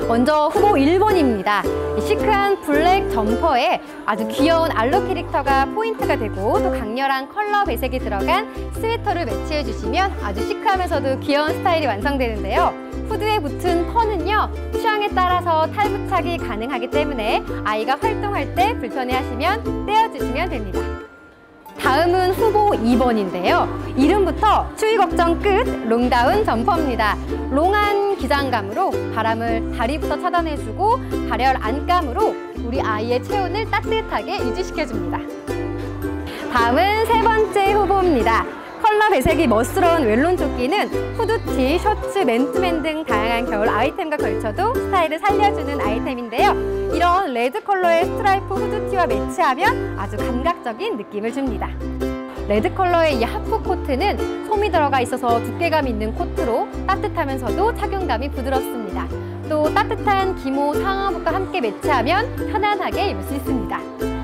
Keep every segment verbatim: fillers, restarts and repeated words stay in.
먼저 후보 일 번입니다. 시크한 블랙 점퍼에 아주 귀여운 알로 캐릭터가 포인트가 되고 또 강렬한 컬러 배색이 들어간 스웨터를 매치해 주시면 아주 시크하면서도 귀여운 스타일이 완성되는데요. 후드에 붙은 펄은요, 취향에 따라서 탈부착이 가능하기 때문에 아이가 활동할 때 불편해하시면 떼어주시면 됩니다. 다음은 후보 이 번인데요. 이름부터 추위 걱정 끝 롱다운 점퍼입니다. 롱한 기장감으로 바람을 다리부터 차단해주고 발열 안감으로 우리 아이의 체온을 따뜻하게 유지시켜줍니다. 다음은 세 번째 후보입니다. 컬러 배색이 멋스러운 웰론 조끼는 후드티, 셔츠, 맨투맨 등 다양한 겨울 아이템과 걸쳐도 스타일을 살려주는 아이템인데요. 이런 레드 컬러의 스트라이프 후드티와 매치하면 아주 감각적인 느낌을 줍니다. 레드 컬러의 이 하프 코트는 솜이 들어가 있어서 두께감 있는 코트로 따뜻하면서도 착용감이 부드럽습니다. 또 따뜻한 기모 상하복과 함께 매치하면 편안하게 입을 수 있습니다.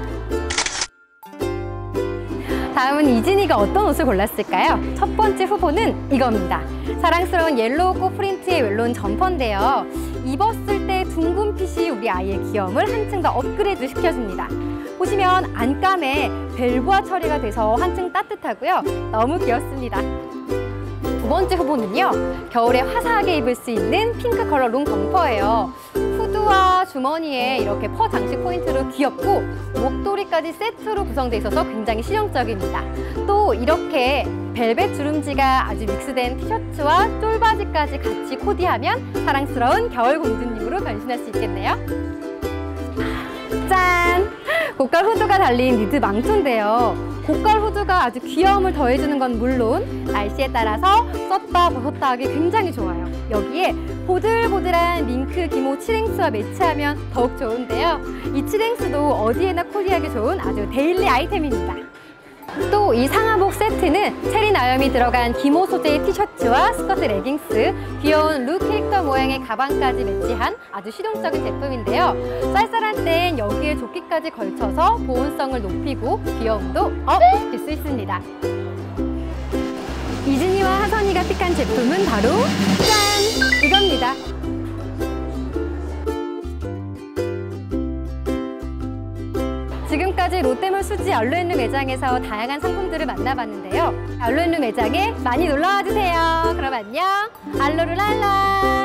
다음은 이진이가 어떤 옷을 골랐을까요? 첫 번째 후보는 이겁니다. 사랑스러운 옐로우 꽃 프린트의 웰론 점퍼인데요. 입었을 때 둥근 핏이 우리 아이의 귀여움을 한층 더 업그레이드 시켜줍니다. 보시면 안감에 벨보아 처리가 돼서 한층 따뜻하고요. 너무 귀엽습니다. 두 번째 후보는요, 겨울에 화사하게 입을 수 있는 핑크 컬러 롱 점퍼예요. 후드와 주머니에 이렇게 퍼 장식 포인트로 귀엽고 목도리까지 세트로 구성되어 있어서 굉장히 실용적입니다. 또 이렇게 벨벳 주름지가 아주 믹스된 티셔츠와 쫄바지까지 같이 코디하면 사랑스러운 겨울 공주님으로 변신할 수 있겠네요. 짠! 고깔 후드가 달린 니드 망토인데요. 고깔 후드가 아주 귀여움을 더해주는 건 물론 날씨에 따라서 썼다 벗었다 하기 굉장히 좋아요. 여기에 보들보들한 밍크 기모 칠행스와 매치하면 더욱 좋은데요. 이 칠행스도 어디에나 코디하기 좋은 아주 데일리 아이템입니다. 또 이 상하복 세트는 체리 나염이 들어간 기모 소재의 티셔츠와 스커트 레깅스, 귀여운 루 캐릭터 모양의 가방까지 매치한 아주 실용적인 제품인데요. 쌀쌀한 땐 여기에 조끼까지 걸쳐서 보온성을 높이고 귀여움도 업 시킬 수 있습니다. 이진이와 하선이가 픽한 제품은 바로 짠! 이겁니다. 지금까지 롯데몰 수지 알로앤루 매장에서 다양한 상품들을 만나봤는데요. 알로앤루 매장에 많이 놀러와 주세요. 그럼 안녕! 알로루랄라!